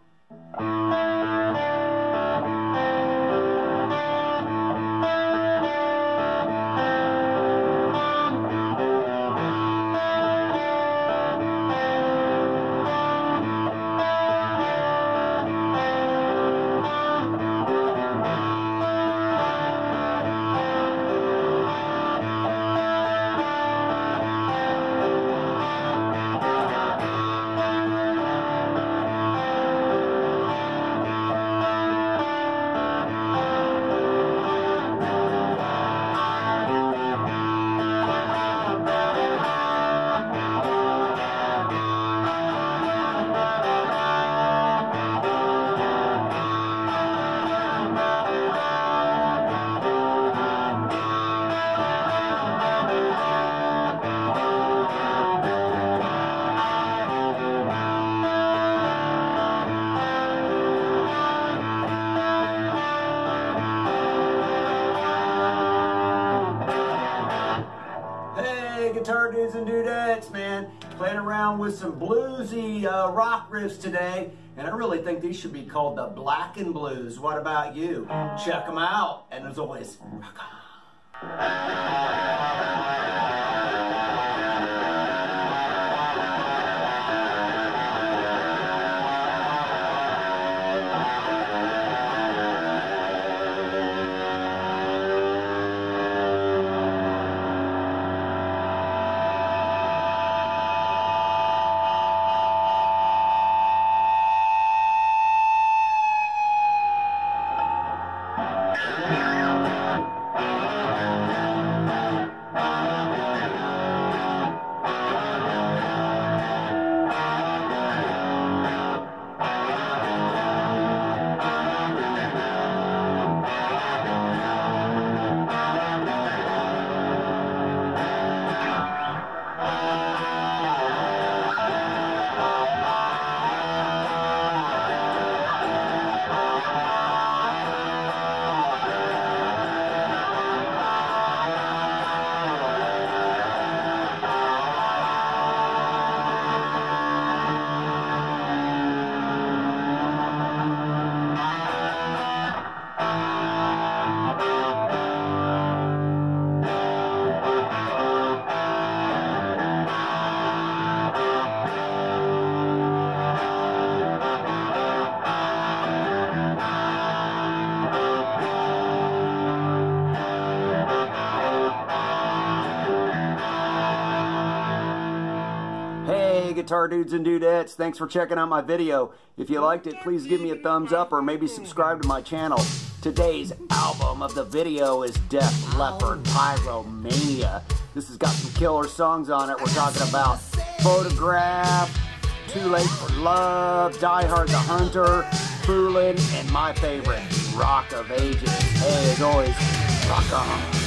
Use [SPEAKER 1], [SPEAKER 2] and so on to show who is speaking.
[SPEAKER 1] Guitar dudes and dudettes, man, playing around with some bluesy rock riffs today, and I really think these should be called the Black and Blues. What about you? Check them out, and as always, rock on. Hey guitar dudes and dudettes, thanks for checking out my video. If you liked it, please give me a thumbs up or maybe subscribe to my channel. Today's album of the video is Def Leppard, Pyromania. This has got some killer songs on it. We're talking about Photograph, Too Late for Love, Die Hard the Hunter, Foolin', and my favorite, Rock of Ages. Hey, as always, rock on.